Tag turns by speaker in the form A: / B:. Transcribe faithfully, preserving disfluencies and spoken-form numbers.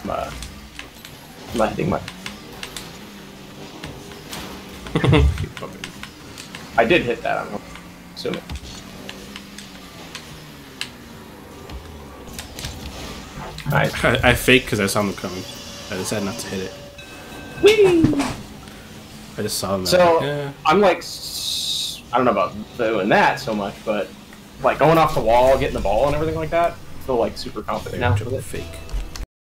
A: uh, I'm not hitting my. I did hit that. I'm assuming. Nice.
B: I, I faked because I saw them coming. I decided not to hit it.
A: Whee!
B: I just saw them.
A: So
B: like, yeah.
A: I'm like, I don't know about doing that so much, but like going off the wall, getting the ball, and everything like that. I feel like super confident now with it.
B: Fake.